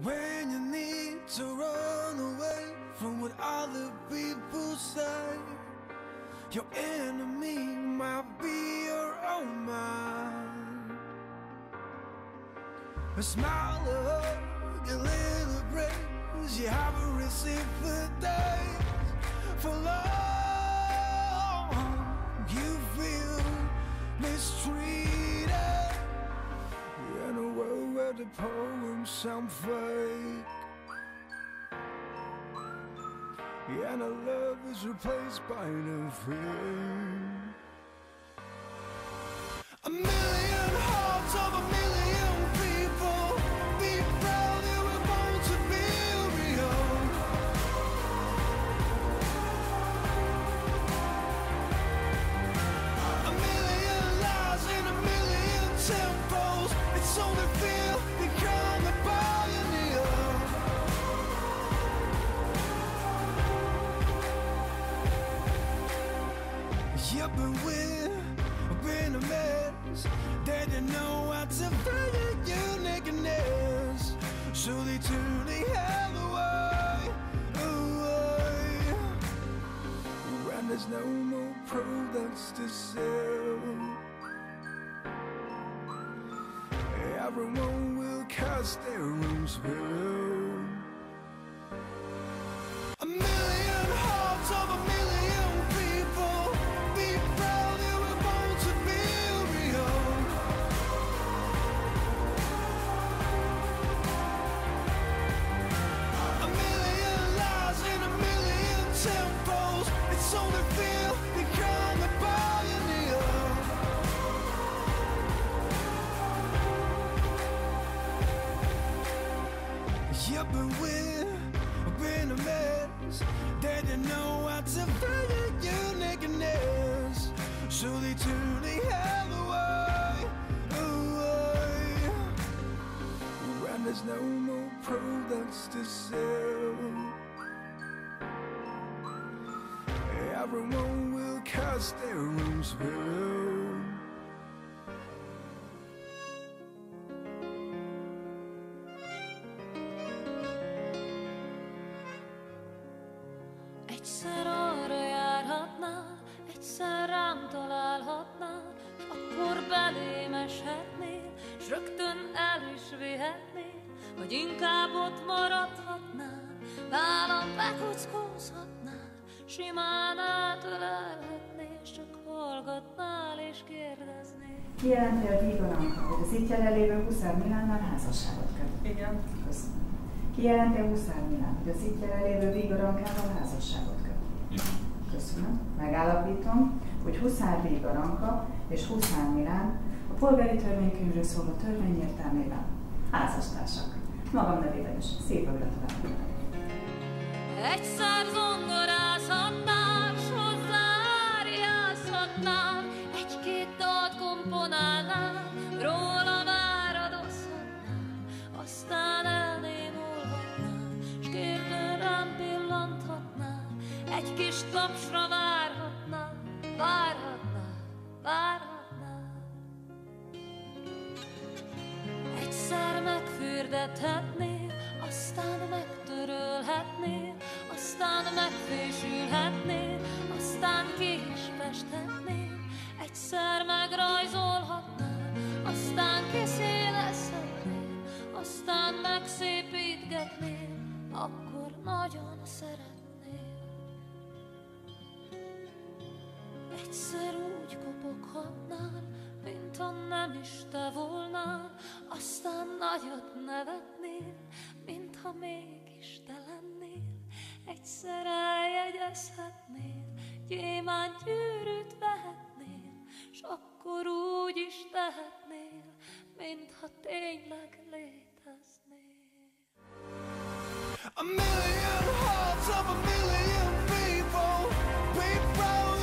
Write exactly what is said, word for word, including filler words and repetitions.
When you need to run away from what other people say, your enemy might be your own mind. A smile, a hug, a little praise you haven't received for days. For long you feel mistreated in a world where the poems sound fake, and our love is replaced by the fear. A million hearts of a million people, be proud you were born to be real. A million lies in a million temples, it's only fear, become a pioneer. You've been with, been a mess, didn't know how to find your uniqueness, so they turn the hell away, away. And there's no more products to sell. Everyone will cast their own spell. A million hearts of a million people, be proud you were born to be real. A million lies in a million temples, it's only fear, become a pioneer. You've been with, been a mess, didn't know how to find your uniqueness, so they turn the hell away, away. And there's no more products to sell. Everyone will cast their own spell. Egyszer arra járhatnál, egyszer rám találhatnál, s akkor belém eshetnél, s rögtön el is vihetnél, vagy inkább ott maradhatnál, vállam bekuckózhatnál, simán átölelhetnél, s csak hallgatnál és kérdeznél. Kijelenti a Vígoranka, hogy az itt jelenlévő Huszár Milánnal házasságot köt. Igen. Köszönöm. Kijelenti a Huszár Milán, hogy az itt jelenlévő Vígorankával házasságot köt. Igen. Köszönöm. Megállapítom, hogy Huszár Vígoranka és Huszár Milán a polgári törvénykönyvről szóló törvény értelmében házastársak. Magam nevében is szépen gratulálok. Egyszer zongorázhatnál, s hozzáriázhatnál, egy-két dalt komponálnál, róla váradozhatnál, aztán elnémulhatnál, s kérdőn rám pillanthatnál, egy kis tapsra várhatnál, várhatnál, várhatnál. Egyszer megfürdethetnél, aztán megtörölhetnél, aztán megfésülhetnél, aztán ki is festhetnél, egyszer megrajzolhatnál, aztán kiszélezhetnél, aztán megszépítgetnél, akkor nagyon szeretnél. Egyszer úgy kopoghatnál, mint ha nem is te volnál, aztán nagyot nevetnél, mintha mégis te lennél. Egyszer eljegyezhetnél, gyémánt gyűrűt vehetnél, s akkor úgy is tehetnél, mintha tényleg léteznél. A million hearts of a million people, be proud